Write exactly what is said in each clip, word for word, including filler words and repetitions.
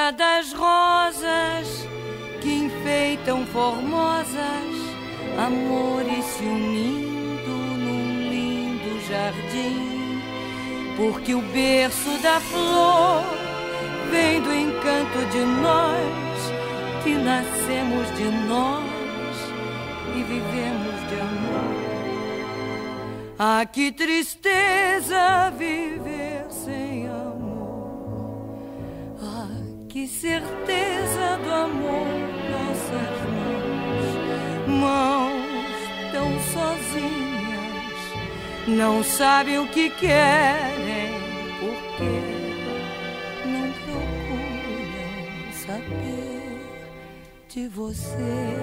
dia das rosas que enfeitam formosas amores se unindo num lindo jardim, porque o berço da flor vem do encanto de nós, que nascemos de nós e vivemos de amor. Ah, que tristeza viver sem amor. Ah, que certeza do amor, nossas mãos, mãos tão sozinhas, não sabem o que querem, porque não procuram saber de você.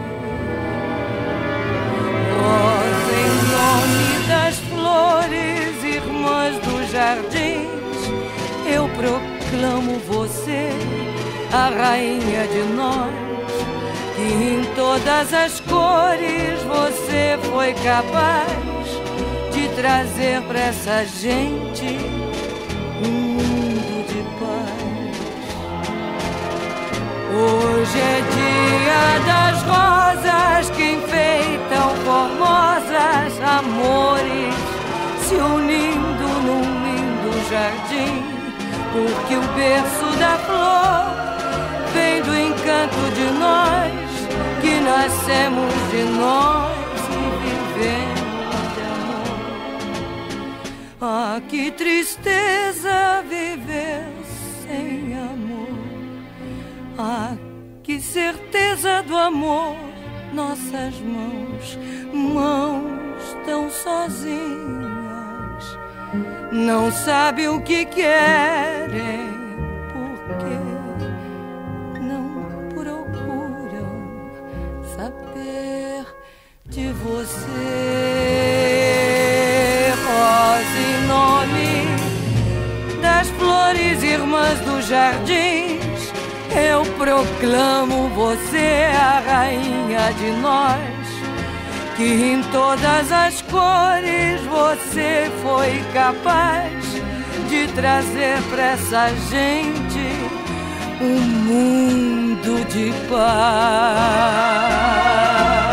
Rosa em nome das flores, irmãs dos jardins, eu proclamo você a rainha de nós, que em todas as cores você foi capaz de trazer pra essa gente um mundo de paz. Hoje é dia das rosas que enfeitam formosas amores se unindo num lindo jardim, porque o berço da flor vem do encanto de nós, que nascemos de nós e vivemos de amor. Ah, que tristeza viver sem amor. Ah, que certeza do amor, nossas mãos, mãos tão sozinhas, não sabem o que querem, porque não procuram saber de você. Rosa em nome das flores, irmãs dos jardins, eu proclamo você a rainha de nós, que em todas as cores você foi capaz de trazer pra essa gente um mundo de paz.